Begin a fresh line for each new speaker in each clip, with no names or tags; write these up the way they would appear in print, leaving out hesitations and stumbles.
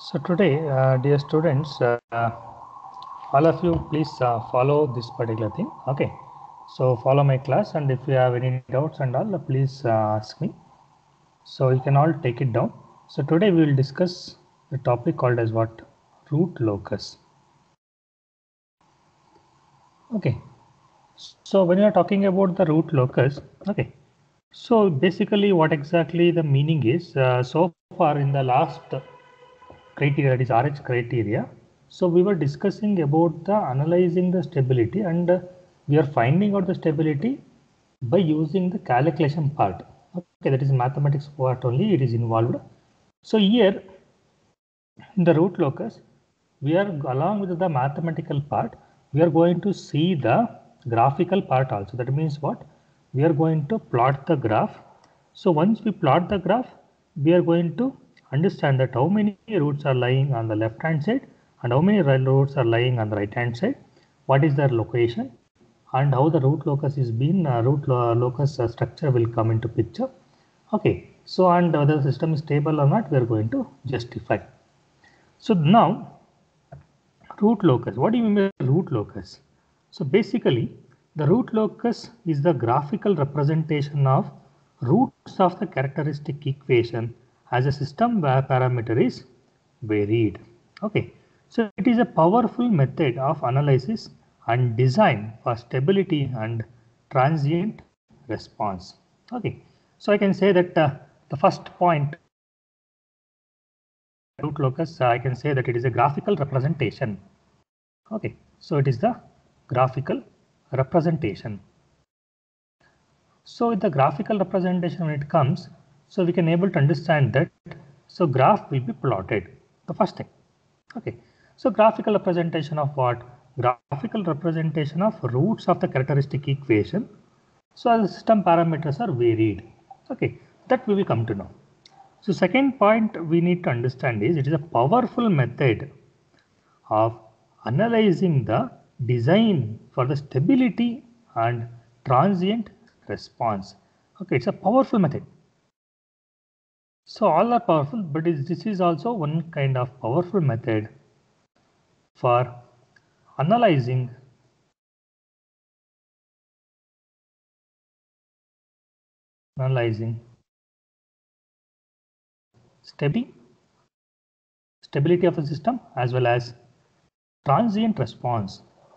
So today, dear students, all of you please follow this particular thing. Okay, so follow my class, and if you have any doubts and all, please ask me. So you can all take it down. So today we will discuss the topic called as what? Root locus. Okay, so when you are talking about the root locus, okay, so basically what exactly the meaning is, so far in the last criteria, that is RH criteria. So we were discussing about the analyzing the stability, and we are finding out the stability by using the calculation part. Okay, that is mathematics part only, it is involved. So here in the root locus, we are along with the mathematical part, we are going to see the graphical part also. That means what? We are going to plot the graph. So once we plot the graph, we are going to understand that how many roots are lying on the left hand side and how many roots are lying on the right hand side, what is their location, and how the root locus is being locus structure will come into picture. Okay, so and whether the system is stable or not, we are going to justify. So now, root locus. What do you mean by root locus? So basically, the root locus is the graphical representation of roots of the characteristic equation as a system where parameter is varied. Okay, so it is a powerful method of analysis and design for stability and transient response. Okay, so I can say that the first point root locus, I can say that it is a graphical representation. Okay, so it is the graphical representation. So with the graphical representation when it comes, so we can able to understand that, so graph will be plotted, the first thing. Okay, so graphical representation of what? Graphical representation of roots of the characteristic equation. So the system parameters are varied. Okay, that we will come to know. So second point we need to understand is it is a powerful method of analyzing the design for the stability and transient response. Okay, it's a powerful method. So all are powerful, but this is also one kind of powerful method for analyzing stability of the system as well as transient response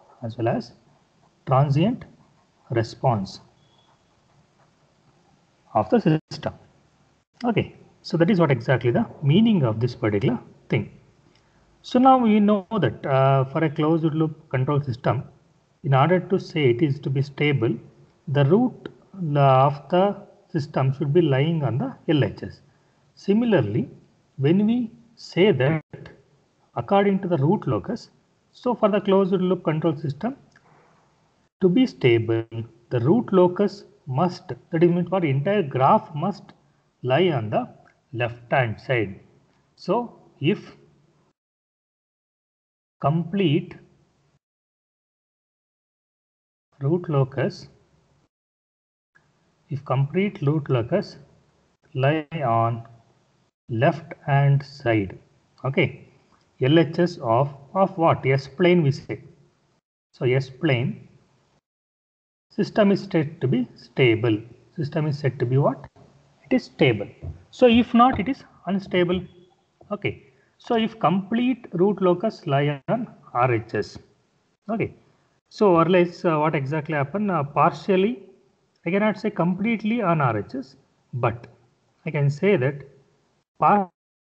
of the system. Okay, so that is what exactly the meaning of this particular thing. So now we know that for a closed loop control system, in order to say it is to be stable, the root of the system should be lying on the LHS. Similarly, when we say that according to the root locus, so for the closed loop control system, to be stable, the root locus must, that is means for entire graph must lie on the left hand side. So if complete root locus lie on left hand side, okay, LHS of what? S plane we say. So S plane, system is said to be stable. System is said to be what? It is stable. So if not, it is unstable. Okay. So if complete root locus lie on RHS. Okay. So or less what exactly happen? Partially, I cannot say completely on RHS, but I can say that partially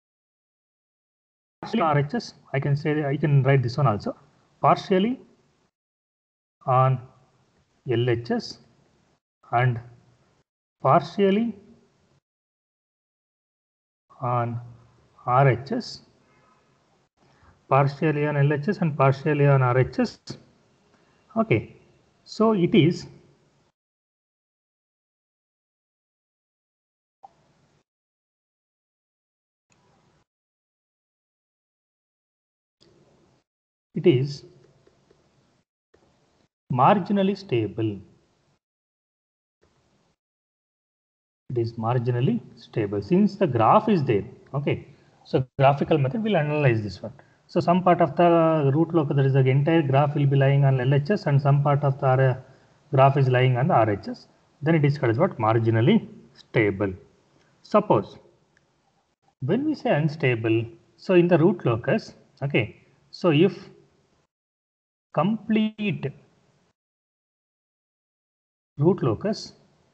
on RHS. I can say I can write this one also. Partially on LHS and partially on RHS, partially on LHS and partially on RHS. Okay, so it is marginally stable. It is marginally stable since the graph is there. Okay, So graphical method will analyze this one. So some part of the root locus, there is the entire graph will be lying on LHS and some part of the graph is lying on the RHS. Then it is called what? Marginally stable. Suppose when we say unstable, so in the root locus, okay, so if complete root locus,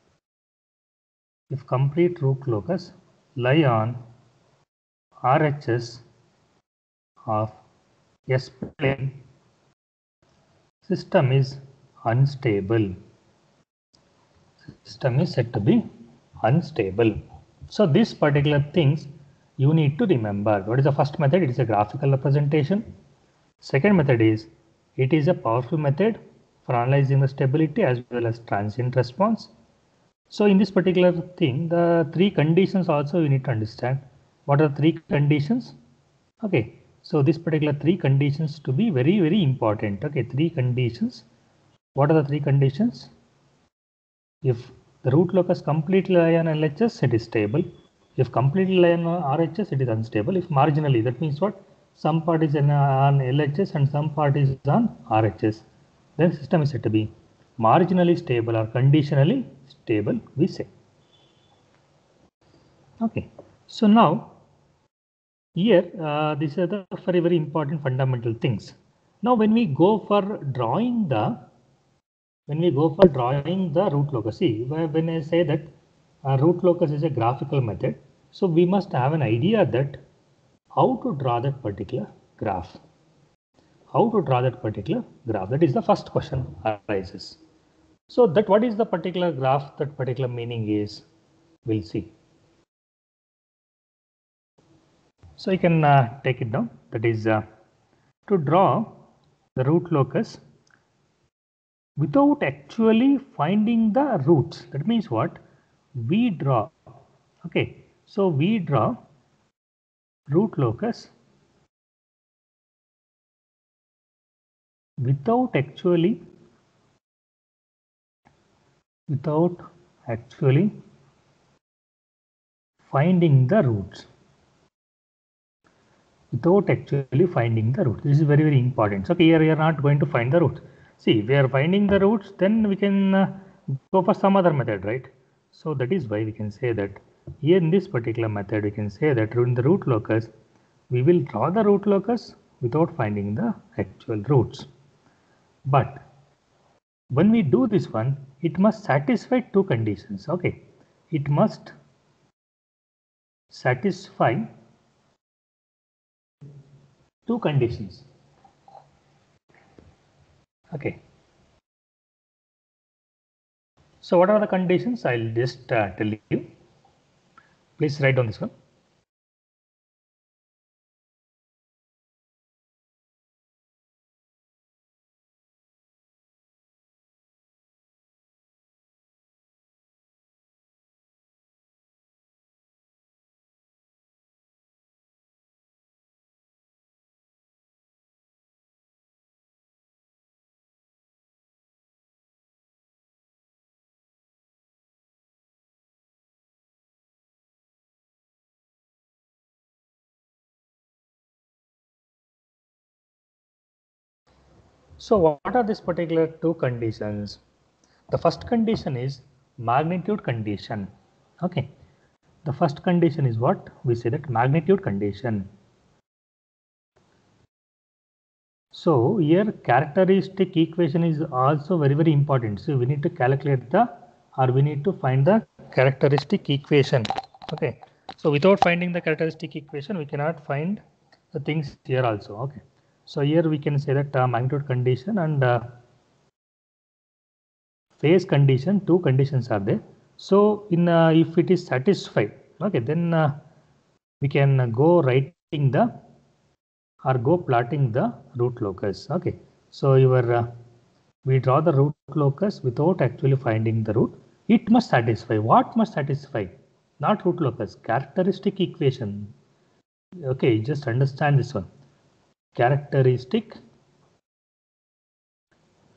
if complete root locus lie on RHS of S plane, system is unstable. System is said to be unstable. So these particular things you need to remember. What is the first method? It is a graphical representation. Second method is it is a powerful method for analyzing the stability as well as transient response. So in this particular thing, the three conditions also you need to understand. What are the three conditions? Okay, so this particular three conditions to be very, very important. Okay, three conditions. What are the three conditions? If the root locus completely lie on LHS, it is stable. If completely lie on RHS, it is unstable. If marginally, that means what? Some part is on LHS and some part is on RHS. Then system is said to be marginally stable or conditionally stable, we say. Okay. So now here, these are the very, very important fundamental things. Now, when we go for drawing the root locus, see, when I say that root locus is a graphical method, so we must have an idea that how to draw that particular graph. How to draw that particular graph? That is the first question arises. So that what is the particular graph, that particular meaning is, we'll see. So you can take it down. That is to draw the root locus without actually finding the roots. That means what? We draw. Okay. So we draw root locus without actually finding the roots. Without actually finding the roots. This is very, very important. So here we are not going to find the roots. See, we are finding the roots, then we can go for some other method, right? So that is why we can say that here in this particular method, we can say that in the root locus, we will draw the root locus without finding the actual roots. But when we do this one, it must satisfy two conditions. Okay, it must satisfy two conditions. Okay. So what are the conditions? I'll just tell you. Please write down this one. So what are these particular two conditions? The first condition is magnitude condition. Okay. The first condition is what? We say that magnitude condition. So here characteristic equation is also very, very important. So we need to calculate we need to find the characteristic equation. Okay. So without finding the characteristic equation, we cannot find the things here also. Okay. So here we can say that magnitude condition and phase condition, two conditions are there. So in if it is satisfied, okay, then we can go writing the or go plotting the root locus. Okay, so we draw the root locus without actually finding the root. It must satisfy. What must satisfy? Not root locus, characteristic equation. Okay, just understand this one. Characteristic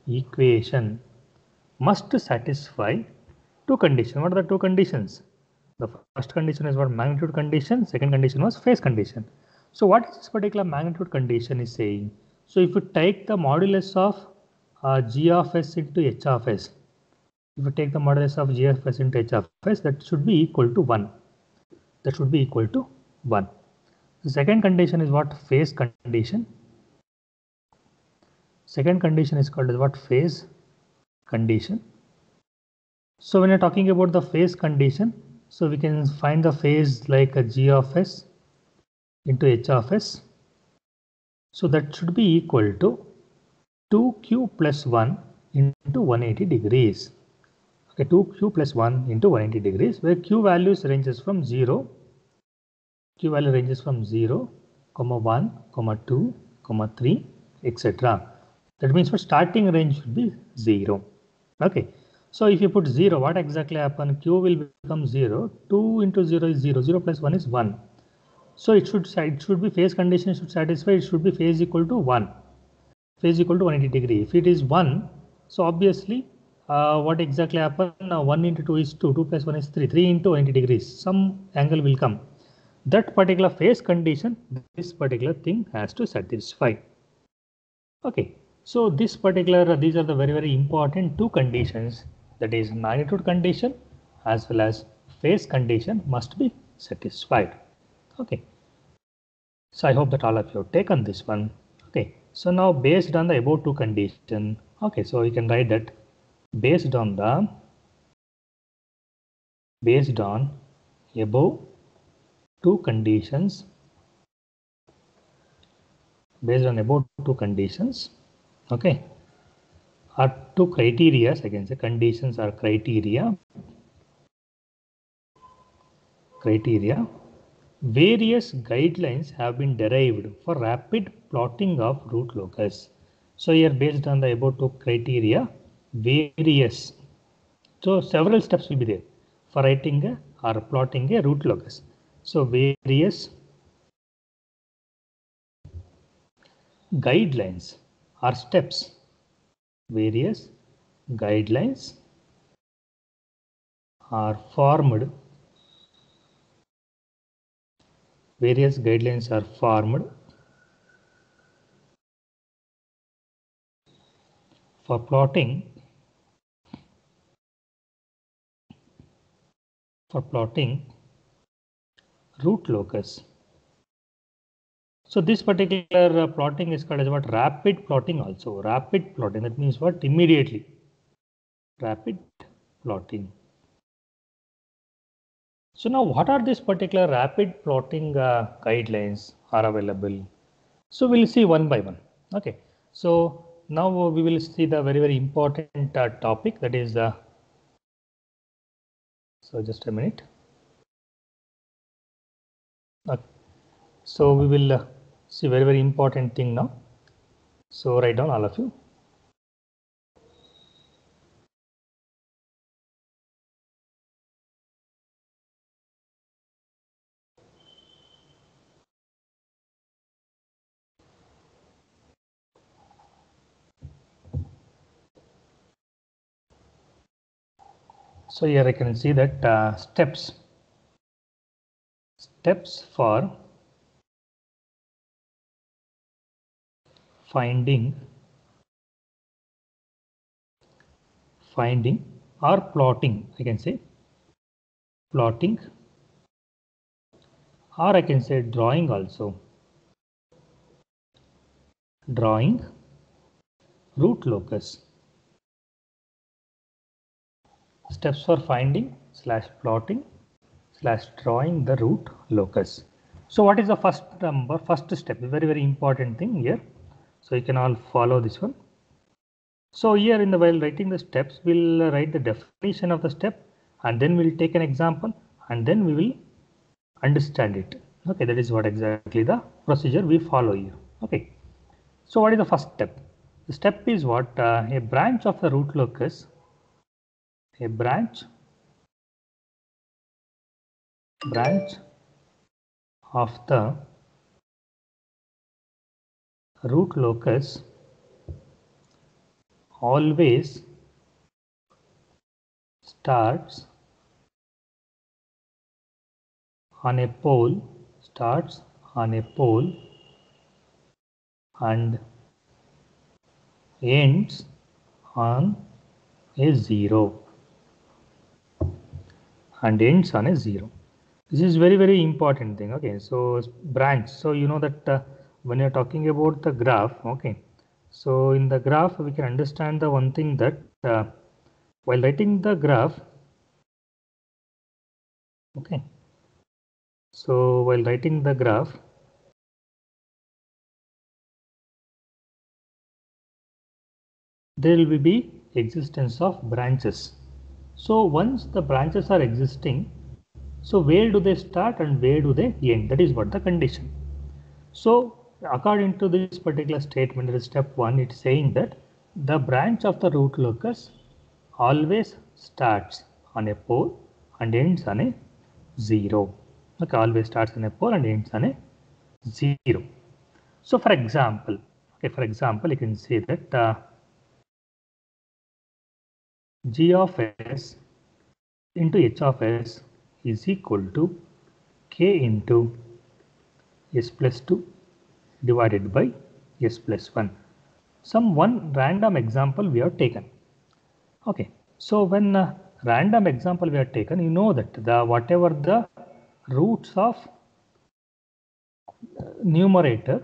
equation must satisfy two conditions. What are the two conditions? The first condition is what magnitude condition, second condition was phase condition. So what is this particular magnitude condition is saying? So if you take the modulus of g of s into h of s, if you take the modulus of g of s into h of s, that should be equal to 1. That should be equal to 1. The second condition is what? Phase condition. Second condition is called as what? Phase condition. So when you're talking about the phase condition, so we can find the phase like a g of s into h of s. So that should be equal to 2q plus 1 into 180 degrees. Okay, 2q plus 1 into 180 degrees, where q values ranges from 0. Q value ranges from 0, 1, 2, 3, etc. That means for starting range should be 0. Okay. So if you put 0, what exactly happen? Q will become 0. 2 into 0 is 0. 0 plus 1 is 1. So it should be phase condition should satisfy. It should be phase equal to 1. Phase equal to 180 degree. If it is 1, so obviously what exactly happen? 1 into 2 is 2. 2 plus 1 is 3. 3 into 90 degrees. Some angle will come. That particular phase condition, this particular thing has to satisfy. Okay, so these are the very important two conditions, that is magnitude condition as well as phase condition must be satisfied. Okay, so I hope that all of you have taken this one. Okay, so now based on the above two condition, okay, so you can write that based on above two conditions, okay, are two criteria. I can say conditions are criteria. Various guidelines have been derived for rapid plotting of root locus. So here based on the above two criteria, various. So several steps will be there for writing or plotting a root locus. So various guidelines or steps. Various guidelines are formed. Various guidelines are formed for plotting root locus. So this particular plotting is called as what? Rapid plotting also. Rapid plotting, that means what? Immediately. Rapid plotting. So now what are these particular rapid plotting guidelines are available? So we'll see one by one. Okay. So now we will see the very important topic, that is so just a minute. Okay. So we will see very important thing now. So write down all of you. So here I can see that steps for finding or plotting, I can say plotting, or I can say drawing also. Drawing root locus. Steps for finding / plotting / drawing the root locus. So what is the first step? Very important thing here. So you can all follow this one. So here in the while writing the steps, we'll write the definition of the step, and then we'll take an example, and then we will understand it. Okay, that is what exactly the procedure we follow here. Okay, so what is the first step? The step is what? A branch of the root locus. A branch of the root locus always starts on a pole, starts on a pole and ends on a 0 and ends on a 0. This is very important thing. Okay, so branch. So you know that when you're talking about the graph, okay, so in the graph we can understand the one thing that while writing the graph, okay, so while writing the graph, there will be existence of branches. So once the branches are existing, so where do they start and where do they end? That is what the condition. So according to this particular statement, that is step 1, it's saying that the branch of the root locus always starts on a pole and ends on a 0. Okay, always starts on a pole and ends on a 0. So for example, you can say that g of s into h of s is equal to k into s plus 2 divided by s plus 1. Some one random example we have taken. Okay, so when random example we have taken, you know that the whatever the roots of numerator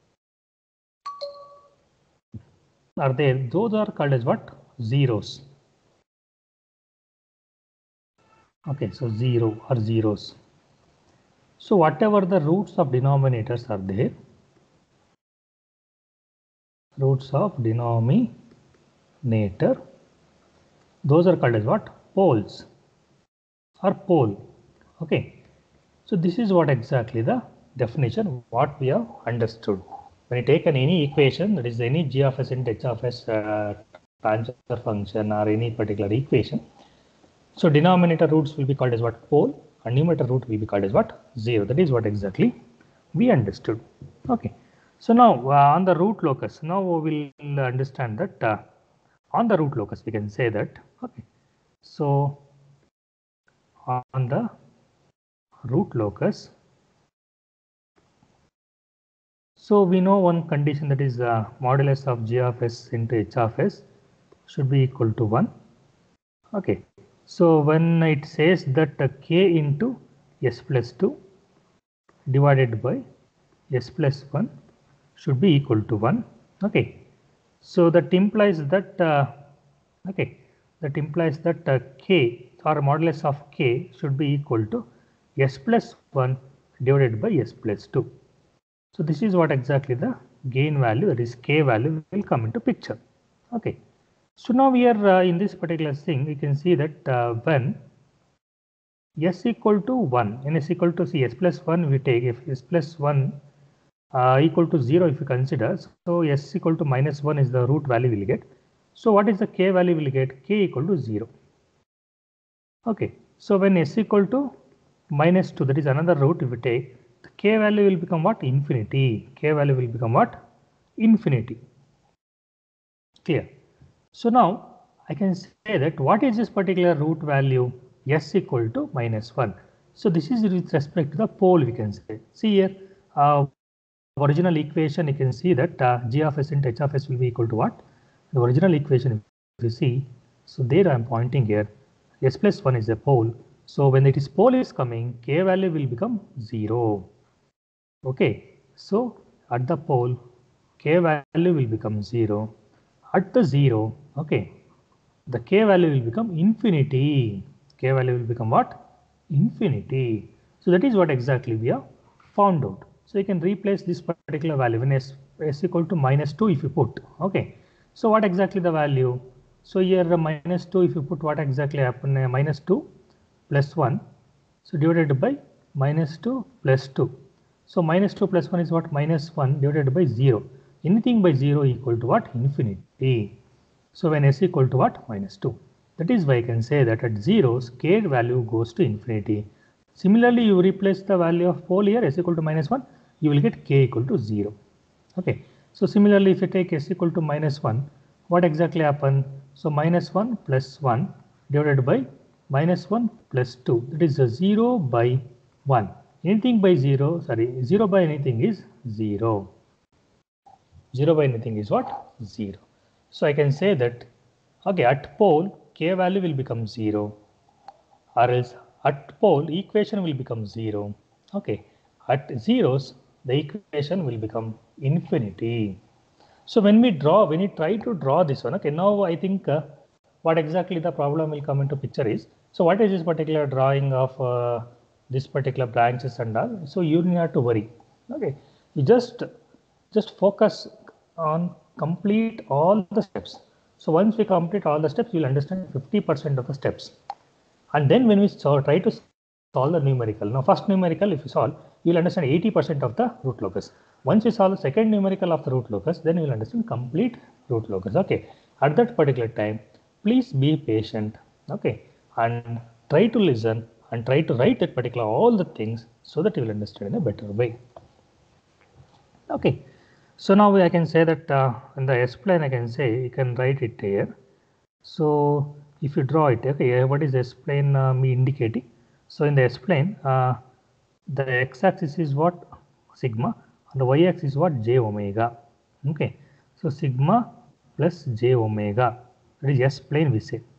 are there, those are called as what? Zeros. Okay, so 0 or zeros. So whatever the roots of denominators are there, roots of denominator, those are called as what? Poles or pole. Okay, so this is what exactly the definition what we have understood. When you take any equation, that is any g of s into h of s transfer function or any particular equation, so denominator roots will be called as what? Pole, and numerator root will be called as what? 0. That is what exactly we understood. Okay, so now on the root locus, now we will understand that on the root locus we can say that, okay, so on the root locus, so we know one condition, that is modulus of g of s into h of s should be equal to 1. Okay, so when it says that k into s plus 2 divided by s plus 1 should be equal to 1. Okay, so that implies that k or modulus of k should be equal to s plus 1 divided by s plus 2. So this is what exactly the gain value, that is k value, will come into picture. Okay, so now we are in this particular thing, we can see that when s equal to 1 and s equal to s plus 1 we take, if s plus 1 equal to 0 if you consider, so s equal to minus 1 is the root value we will get. So what is the k value we will get? K equal to 0. Okay, so when s equal to minus 2, that is another root, if we take, the k value will become what? Infinity. K value will become what? Infinity. Clear? So now I can say that what is this particular root value? S equal to minus 1. So this is with respect to the pole, we can say. See here, original equation, you can see that g of s into h of s will be equal to what? The original equation, if you see, so there I am pointing here, s plus 1 is a pole. So when it is pole is coming, k value will become 0. Okay, so at the pole, k value will become 0. At the 0, okay, the k value will become infinity. K value will become what? Infinity. So that is what exactly we have found out. So you can replace this particular value when s equal to minus 2 if you put. Okay, so what exactly the value? So here minus 2, if you put, what exactly happen? Minus 2 plus 1, so divided by minus 2 plus 2. So minus 2 plus 1 is what? Minus 1 divided by 0. Anything by 0 equal to what? Infinity. So when s equal to what? Minus 2. That is why I can say that at 0, k value goes to infinity. Similarly, you replace the value of pole here, s equal to minus 1, you will get k equal to 0. Okay. So similarly, if you take s equal to minus 1, what exactly happen? So minus 1 plus 1 divided by minus 1 plus 2, that is a 0 by 1. anything by 0, sorry, 0 by anything is 0. 0 by anything is what? 0. So I can say that, okay, at pole, k value will become 0, or else at pole, equation will become 0. Okay, at zeros, the equation will become infinity. So when we try to draw this one, okay, now I think what exactly the problem will come into picture is, so what is this particular drawing of this particular branches and all? So you need not to worry. Okay, you just focus on complete all the steps. So once we complete all the steps, you'll understand 50% of the steps. And then when we try to solve the numerical, now first numerical, if you solve, you will understand 80% of the root locus. Once you solve the second numerical of the root locus, then you will understand complete root locus. Okay, at that particular time, please be patient. Okay, and try to listen and try to write that particular all the things so that you will understand in a better way. Okay, so now I can say that in the S-plane, I can say you can write it here. So if you draw it, okay, what is S-plane me indicating? So in the S-plane, the x-axis is what? Sigma, and the y-axis is what? J omega. Okay, so sigma plus j omega, that is S-plane we say.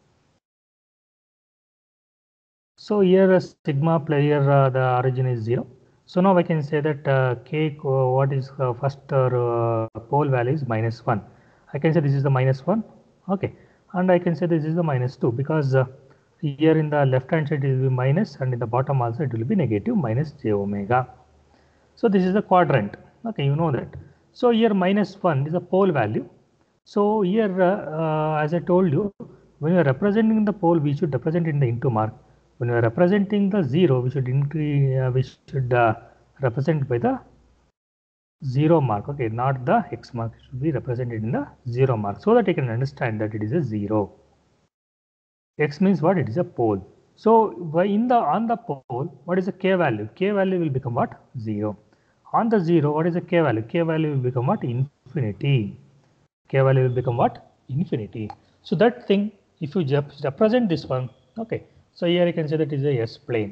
So here sigma player the origin is 0. So now I can say that k what is first pole value is -1. I can say this is the -1. Okay, and I can say this is the -2 because here in the left hand side it will be minus and in the bottom also it will be negative minus j omega. So this is the quadrant. Okay, you know that. So here -1 is a pole value. So here as I told you, when you are representing the pole, we should represent in the into mark. When we are representing the 0, we should represent by the 0 mark. Okay, not the x mark. It should be represented in the 0 mark so that you can understand that it is a 0. X means what? It is a pole. So on the pole, what is the k value? K value will become what? 0. On the 0, what is the k value? K value will become what? Infinity. K value will become what? Infinity. So that thing, if you just represent this one, okay. So here you can say that it is a S-plane.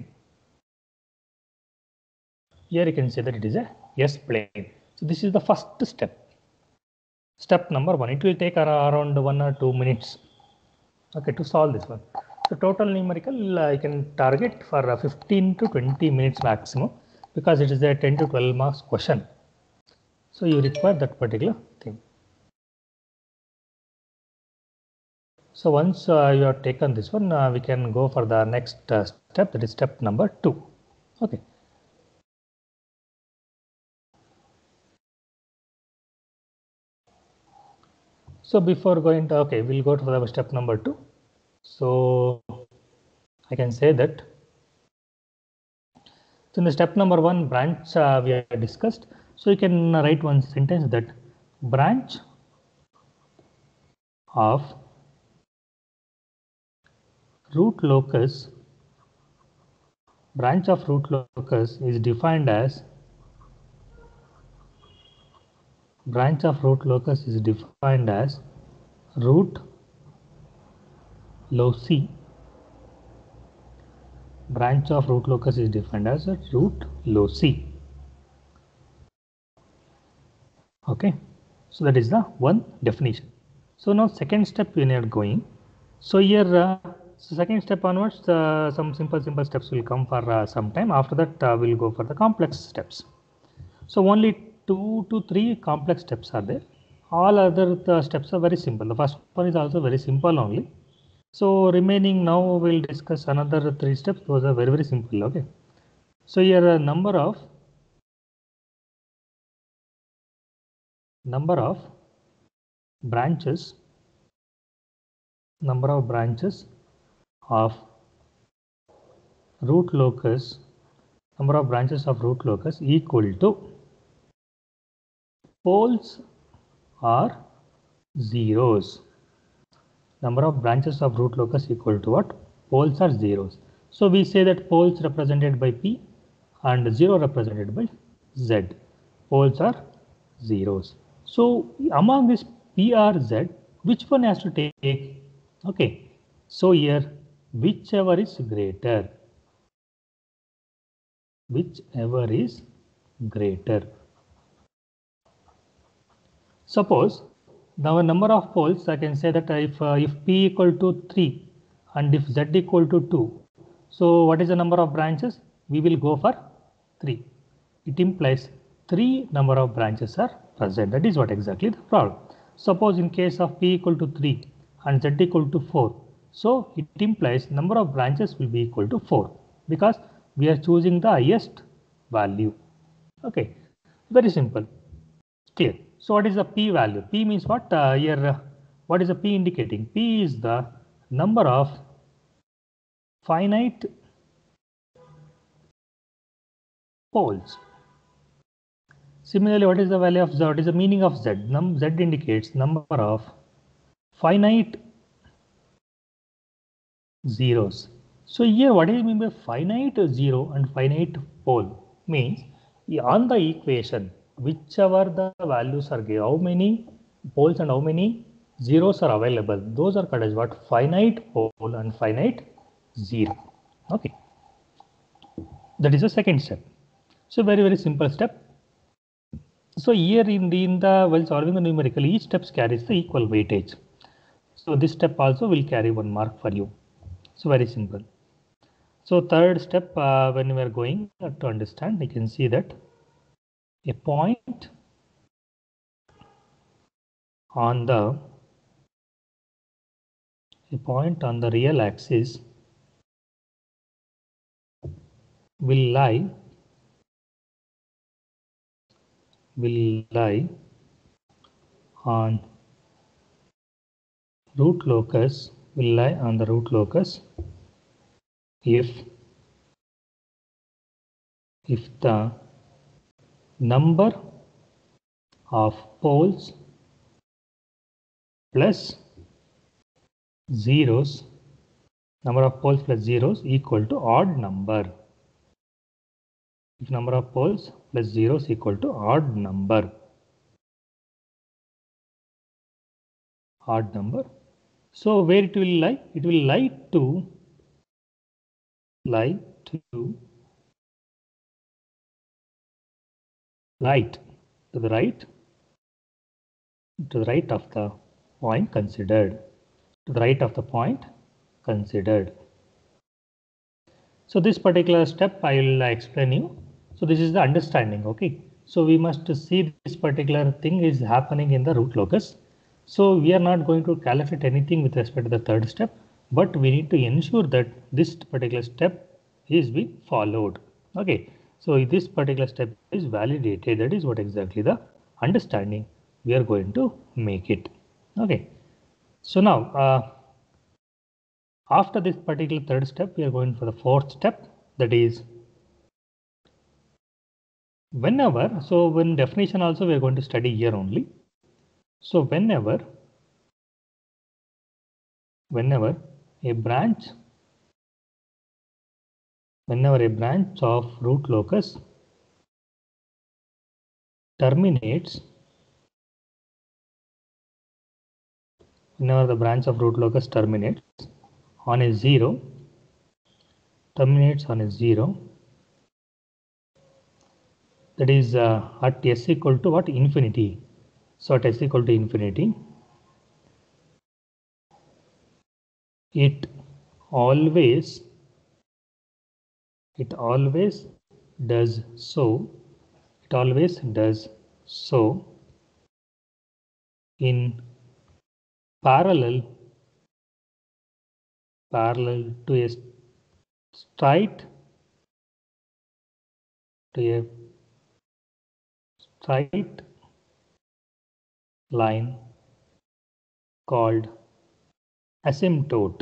Here you can say that it is a S-plane. So this is the first step. Step number 1. It will take around 1 or 2 minutes. Okay, to solve this one. So total numerical I can target for 15 to 20 minutes maximum because it is a 10 to 12 marks question. So you require that particular thing. So once you have taken this one, we can go for the next step, that is step number 2. Okay. So before going to, okay, we'll go to the step number 2. So I can say that. So in the step number 1, branch we have discussed. So you can write one sentence that branch of root locus is defined as root loci. Branch of root locus is defined as a root loci. Okay, so that is the one definition. So now second step we are going. So here so second step onwards some simple steps will come for some time. After that we'll go for the complex steps. So only 2 to 3 complex steps are there. All other steps are very simple. The first one is also very simple only. So remaining now we'll discuss another 3 steps. Those are very simple. Okay. So here a number of branches of root locus equal to poles or zeros. Number of branches of root locus equal to what? Poles or zeros. So we say that poles represented by P and 0 represented by Z. Poles are zeros. So among this P or Z, which one has to take? Okay. So here whichever is greater. whichever is greater. Suppose now a number of poles, I can say that if p equal to 3 and if z equal to 2, so what is the number of branches? We will go for 3. It implies 3 number of branches are present. That is what exactly the problem. Suppose in case of p equal to 3 and z equal to 4, so it implies number of branches will be equal to 4 because we are choosing the highest value. Okay, very simple, clear. So what is the p value? P means what? What is the p indicating? P is the number of finite poles. Similarly, what is the value of z? What is the meaning of z? Z indicates number of finite zeros. So here what is mean by finite zero and finite pole? Means on the equation, whichever the values are given, how many poles and how many zeros are available, those are called as what? Finite pole and finite zero. Okay, that is the second step. So very simple step. So here in the while solving the numerical, each step carries the equal weightage. So this step also will carry 1 mark for you. So very simple. So third step, when we are going to understand, you can see that a point on the real axis will lie on root locus if the number of poles plus zeros equal to odd number. If number of poles plus zeros equal to odd number. So where it will lie? It will lie to right to the right of the point considered. So this particular step I will explain you. So this is the understanding. Okay. So we must see this particular thing is happening in the root locus. So we are not going to calculate anything with respect to the third step, but we need to ensure that this particular step is being followed. Okay. So if this particular step is validated, that is what exactly the understanding we are going to make it. Okay. So now after this particular third step, we are going for the fourth step, that is whenever, so when definition also we are going to study here only. So whenever a branch of root locus terminates, on a zero, that is at s equal to what? Infinity. So at s equal to infinity, it always does so in parallel to a straight line called asymptote.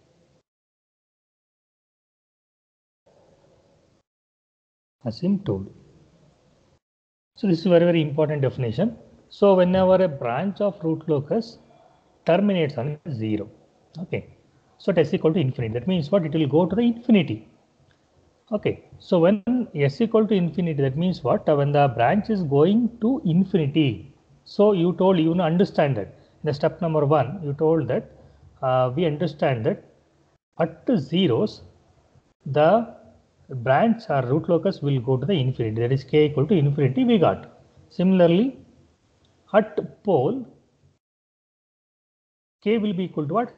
So this is very important definition. So whenever a branch of root locus terminates on 0, okay, so s equal to infinity, that means what? It will go to the infinity. Okay, so when s equal to infinity, that means what? When the branch is going to infinity, so you understand that in the step number 1 you told that we understand that at the zeros the branch or root locus will go to the infinity, that is k equal to infinity we got. Similarly, at pole, k will be equal to what?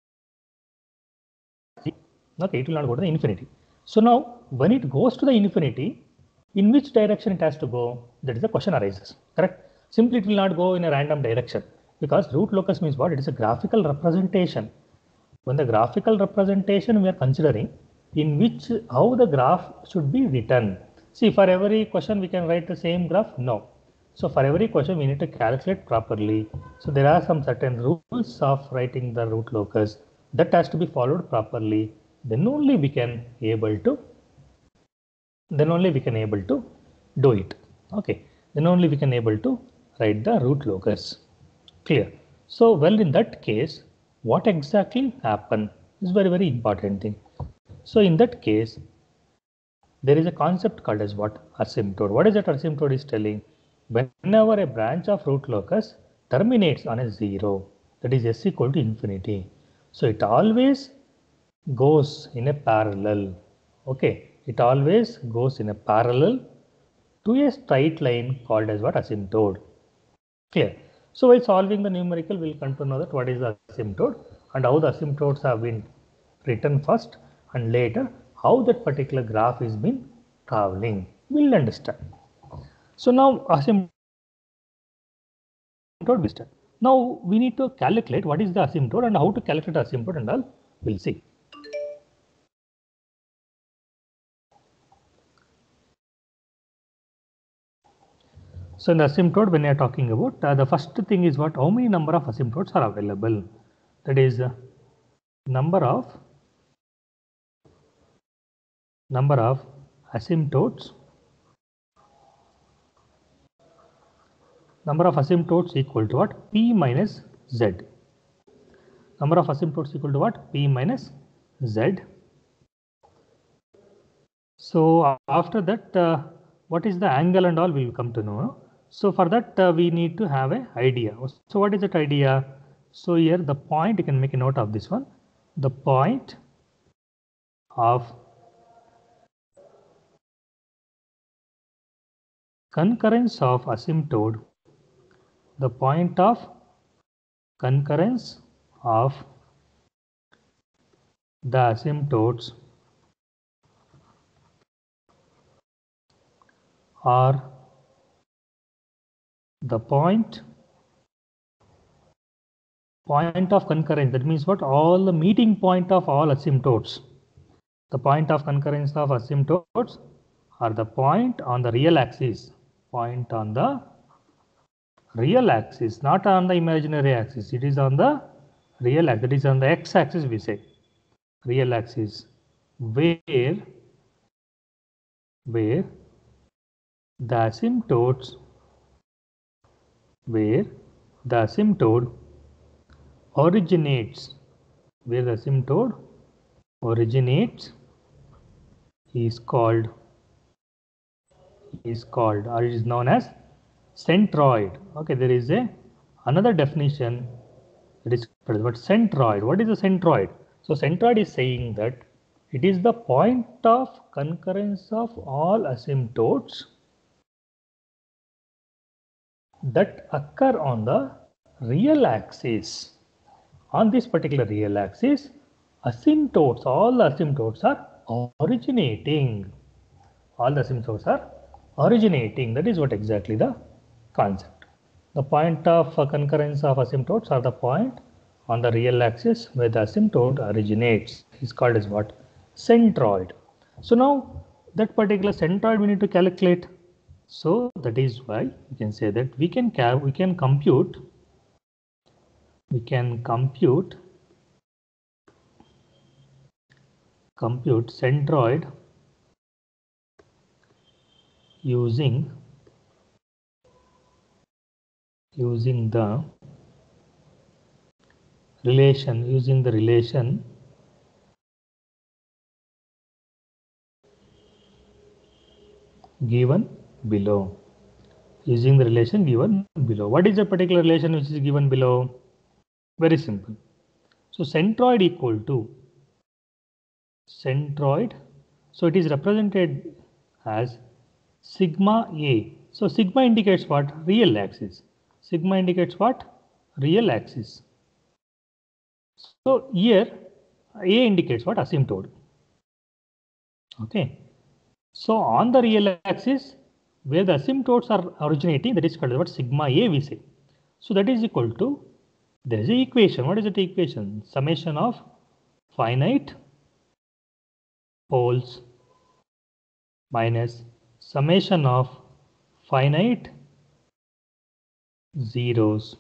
Okay, it will not go to the infinity. So now, when it goes to the infinity, in which direction it has to go? That is the question arises, correct? Simply it will not go in a random direction, because root locus means what? It is a graphical representation. When the graphical representation we are considering, in which how the graph should be written. See, for every question we can write the same graph? No. So for every question we need to calculate properly. So there are some certain rules of writing the root locus that has to be followed properly. Then only we can able to do it. Okay. Then only we can able to write the root locus. Clear. So well, in that case, what exactly happened is very important thing. So in that case, there is a concept called as what? Asymptote. What is that asymptote is telling? Whenever a branch of root locus terminates on a 0, that is s equal to infinity. So it always goes in a parallel. Okay, it always goes in a parallel to a straight line called as what? Asymptote. Clear. So while solving the numerical, we'll come to know that what is the asymptote and how the asymptotes have been written first, and later how that particular graph is been traveling. We'll understand. So now asymptote. Now we need to calculate what is the asymptote and how to calculate the asymptote and all. We'll see. So in the asymptote, when you are talking about the first thing is what? How many number of asymptotes are available? That is number of asymptotes. Number of asymptotes equal to what? P minus Z. Number of asymptotes equal to what? P minus Z. So after that, what is the angle and all we will come to know. So for that, we need to have an idea. So what is that idea? So here the point, you can make a note of this one. The point of concurrence of asymptote, the point of concurrence of the asymptotes are the point of concurrence. That means what? All the meeting point of all asymptotes. The point of concurrence of asymptotes are the point on the real axis. Point on the real axis, not on the imaginary axis. It is on the real axis. That is on the x-axis we say. Real axis. Where the asymptotes originates, where the asymptote originates is called or it is known as centroid. Okay, there is another definition that is called what? Centroid. What is a centroid? So centroid is saying that it is the point of concurrence of all asymptotes that occur on the real axis. On this particular real axis, asymptotes, all the asymptotes are originating. All the asymptotes are originating. That is what exactly the concept. The point of concurrence of asymptotes are the point on the real axis where the asymptote originates. Is called as what? Centroid. So now that particular centroid we need to calculate. So that is why you can say that we can compute centroid using the relation given below. Using the relation given below. What is the particular relation which is given below? Very simple. So centroid equal to centroid. So it is represented as sigma A. So sigma indicates what? Real axis. Sigma indicates what? Real axis. So here A indicates what? Asymptote. Okay. So on the real axis, where the asymptotes are originating, that is called what? Sigma A we say. So that is equal to, there is an equation. What is that equation? Summation of finite poles minus summation of finite zeros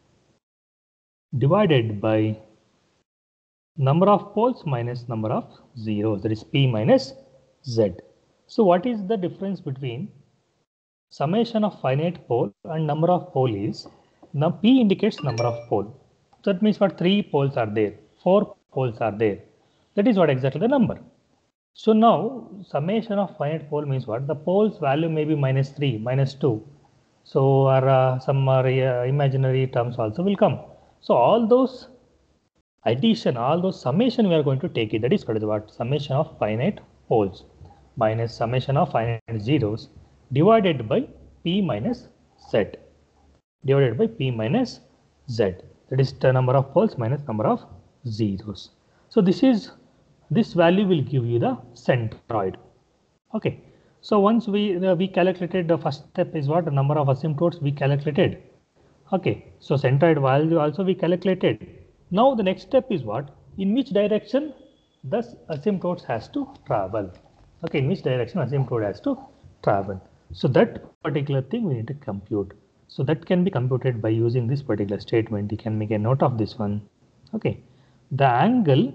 divided by number of poles minus number of zeros, that is P minus Z. So what is the difference between summation of finite pole and number of pole is, now P indicates number of pole. So that means what? 3 poles are there, 4 poles are there. That is what exactly the number. So now summation of finite pole means what? The pole's value may be minus 3, minus 2. So or some imaginary terms also will come. So all those addition, all those summation we are going to take it. That is called what? Summation of finite poles minus summation of finite zeros divided by P minus Z. Divided by P minus Z. That is the number of poles minus number of zeros. So this value will give you the centroid. Okay. So once we calculated, the first step is what? The number of asymptotes we calculated. Okay. So centroid value also we calculated. Now the next step is what? In which direction the asymptotes has to travel. Okay. In which direction asymptote has to travel. So that particular thing we need to compute. So that can be computed by using this particular statement. You can make a note of this one. Okay. The angle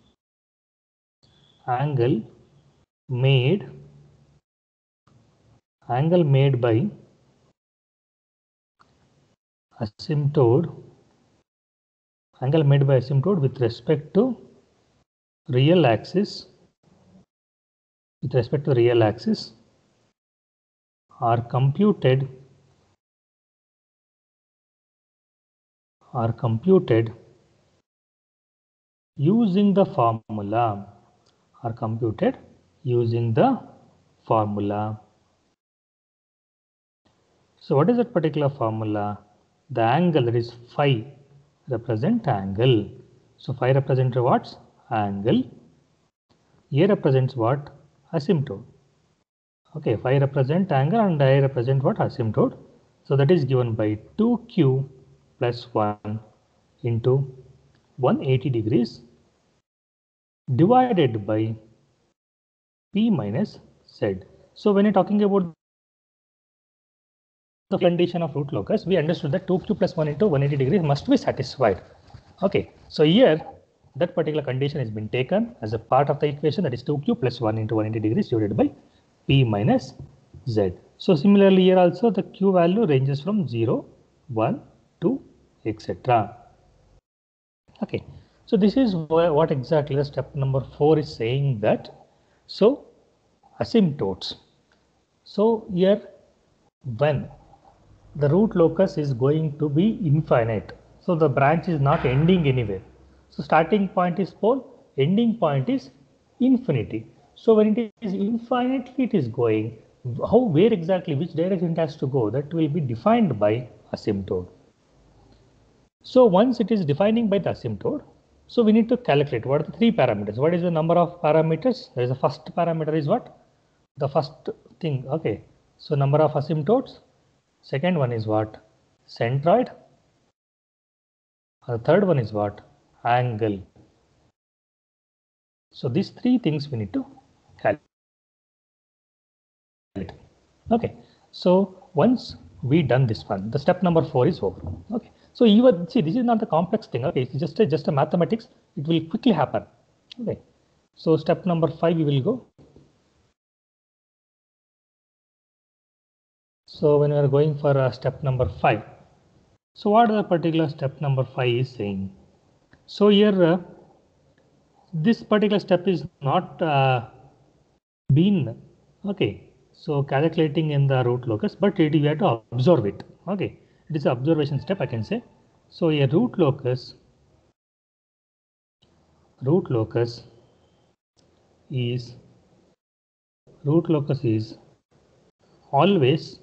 made by asymptote with respect to real axis are computed using the formula. So what is that particular formula? The angle, that is phi, represent angle. So phi represents what? Angle. A represents what? Asymptote. Okay, phi represent angle and I represent what? Asymptote. So that is given by 2q plus 1 into 180 degrees divided by P minus Z. So when you're talking about the condition of root locus, we understood that 2q plus 1 into 180 degrees must be satisfied. Okay, so here that particular condition has been taken as a part of the equation, that is 2q plus 1 into 180 degrees divided by P minus Z. So similarly here also the q value ranges from 0, 1, 2, etc. Okay, so this is what exactly the step number 4 is saying that. So asymptotes. So here when the root locus is going to be infinite, so the branch is not ending anywhere. So starting point is pole, ending point is infinity. So when it is infinitely it is going, where exactly, which direction it has to go, that will be defined by asymptote. So once it is defining by the asymptote, so we need to calculate what are the 3 parameters. What is the number of parameters? There is the first parameter is what? The first thing. Okay. So number of asymptotes. Second one is what? Centroid. The third one is what? Angle. So these 3 things we need to calculate. Okay. So once we done this one, the step number 4 is over. Okay. So even see, this is not the complex thing. Okay, it's just a mathematics. It will quickly happen. Okay. So step number 5 we will go. So when we are going for step number 5, so what the particular step number 5 is saying? So here this particular step is not been okay. So calculating in the root locus, but we have to observe it. Okay, it is an observation step, I can say. So a root locus is root locus is always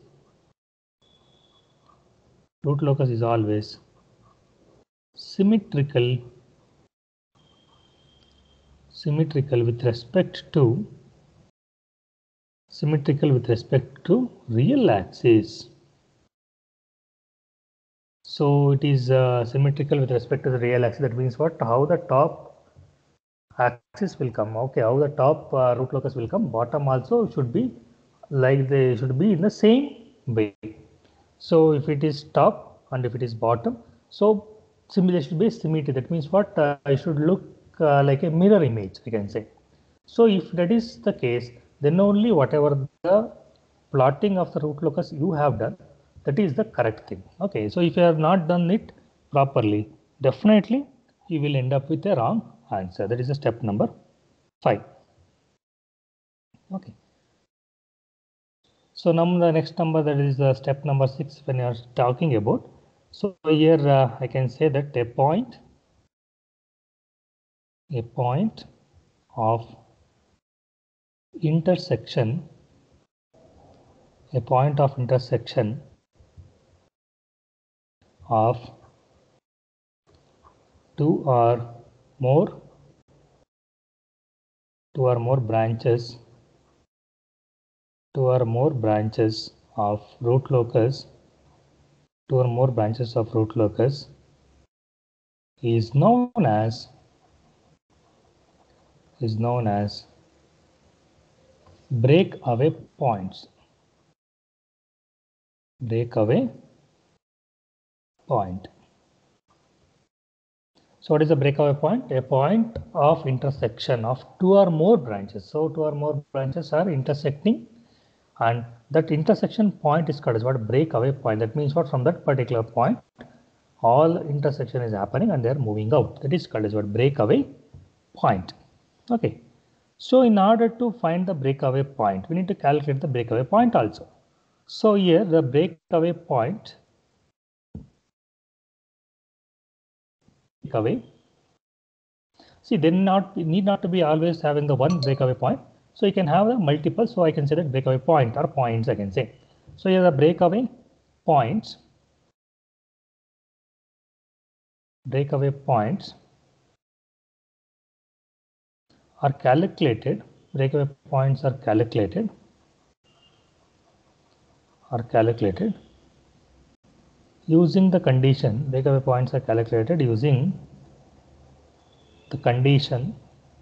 symmetrical with respect to real axis. So it is symmetrical with respect to the real axis. That means what? How the top axis will come. Okay, how the top root locus will come. Bottom also should be like they should be in the same way. So if it is top and if it is bottom, so similarly should be symmetry. That means what? I should look like a mirror image, I can say. So if that is the case, then only whatever the plotting of the root locus you have done, that is the correct thing. Okay, so if you have not done it properly, definitely you will end up with a wrong answer. That is a step number 5. Okay. So now the next number, that is step number 6 when you are talking about. So here I can say that a point of intersection of two or more branches of root locus is known as breakaway points. So what is a breakaway point? A point of intersection of two or more branches. So two or more branches are intersecting, and that intersection point is called as what? Breakaway point. That means what? From that particular point, all intersection is happening and they are moving out. That is called as what? Breakaway point. Okay. So in order to find the breakaway point, we need to calculate the breakaway point also. So here the breakaway point see, they need not to be always having the one breakaway point. So you can have the multiple. So I can say that breakaway point or points, I can say. So here the breakaway points are calculated. Breakaway points are calculated using the condition. Breakaway points are calculated using the condition.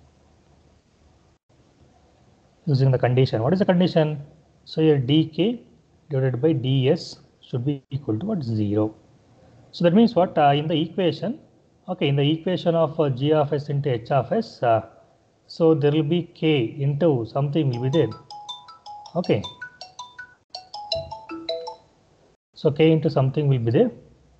What is the condition? So your dk divided by ds should be equal to what? 0. So that means what? In the equation, okay, in the equation of g of s into h of s, so there will be k into something will be there. Okay. So k into something will be there.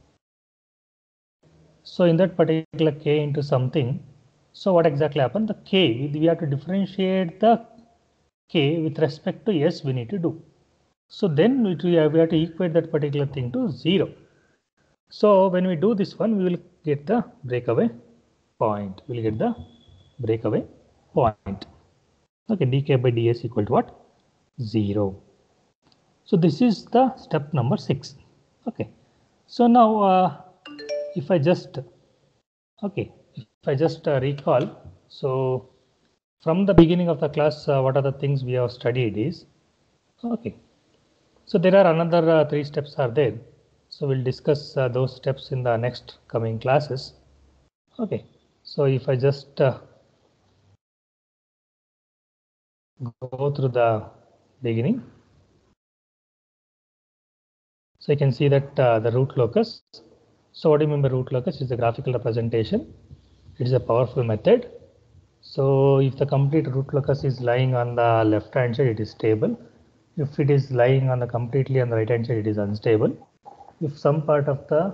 So in that particular k into something, so what exactly happened? The k, we have to differentiate the k with respect to s we need to do. So then we have to equate that particular thing to 0. So when we do this one, we will get the breakaway point. Okay, dk by ds equal to what? 0. So this is the step number 6. Okay. So now if I just recall, so from the beginning of the class, what are the things we have studied is, okay. So there are another 3 steps are there. So we'll discuss those steps in the next coming classes. Okay. So if I just go through the beginning, so you can see that the root locus. So what do you mean by root locus? Is the graphical representation. It is a powerful method. So if the complete root locus is lying on the left hand side, it is stable. If it is lying on the completely on the right hand side, it is unstable. If some part of the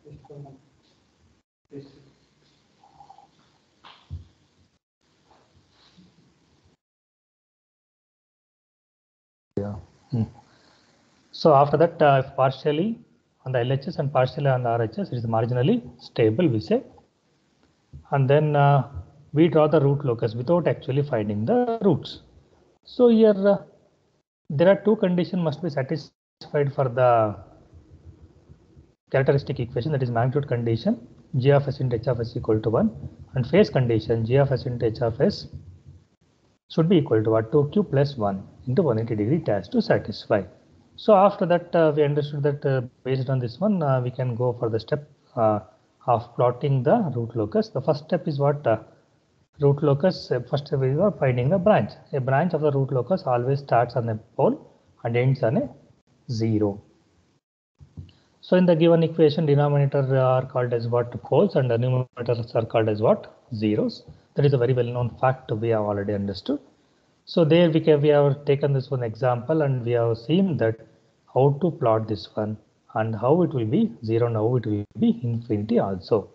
So after that, if partially on the LHS and partially on the RHS, it is marginally stable, we say. And then we draw the root locus without actually finding the roots. So here there are two conditions must be satisfied for the characteristic equation, that is magnitude condition g of s into h of s equal to 1 and phase condition g of s into h of s should be equal to what? 2q plus 1 into 180 degree dash to satisfy. So after that we understood that based on this one we can go for the step of plotting the root locus. The first step is what? Root locus. First step is finding the branch. A branch of the root locus always starts on a pole and ends on a 0. So in the given equation, denominator are called as what? Poles, and the numerators are called as what? Zeros. That is a very well known fact we have already understood. So there we have taken this one example and we have seen that how to plot this one and how it will be 0 and how it will be infinity also.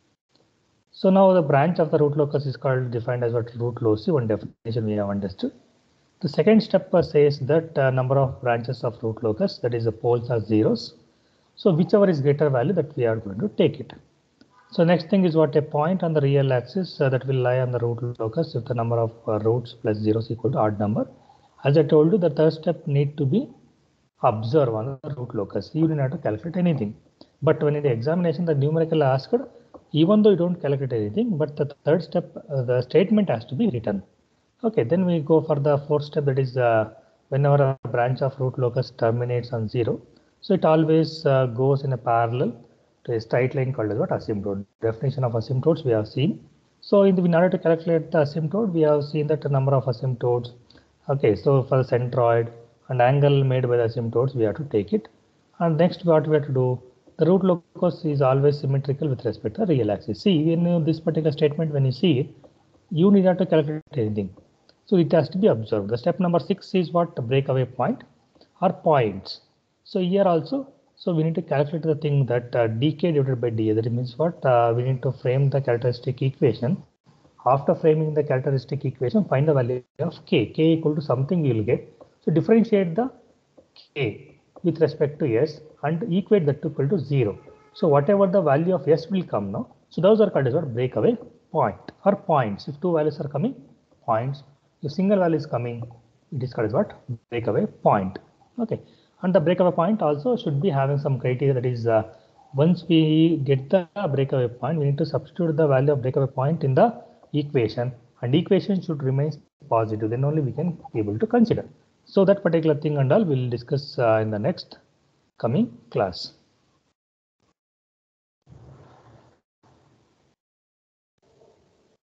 So now the branch of the root locus is called defined as what? Root loci. One definition we have understood. The second step says that number of branches of root locus, that is the poles are zeros. So whichever is greater value, that we are going to take it. So next thing is what? A point on the real axis that will lie on the root locus if the number of roots plus zeros equal to odd number. As I told you, the third step need to be observe on the root locus. You do not have to calculate anything. But when in the examination the numerical asked, even though you don't calculate anything, but the third step, the statement has to be written. Okay, then we go for the fourth step, that is whenever a branch of root locus terminates on 0, so it always goes in a parallel to a straight line called as what? Asymptote. Definition of asymptotes we have seen. So in order to calculate the asymptote, we have seen that the number of asymptotes. Okay, so for the centroid and angle made by the asymptotes, we have to take it. And next what we have to do, the root locus is always symmetrical with respect to the real axis. See, in this particular statement, when you see it, you need not to calculate anything. So it has to be observed. The step number 6 is what? Breakaway point or points. So here also, so we need to calculate the thing that dk divided by dA. That means what? We need to frame the characteristic equation. After framing the characteristic equation, find the value of k. K equal to something we will get. So differentiate the k with respect to s and equate that to equal to 0. So whatever the value of s will come now, so those are called as what? Breakaway point or points. If two values are coming, points. If single value is coming, it is called as what? Breakaway point. Okay, and the breakaway point also should be having some criteria, that is once we get the breakaway point, we need to substitute the value of breakaway point in the equation, and equation should remain positive, then only we can be able to consider. So that particular thing and all we'll discuss in the next coming class.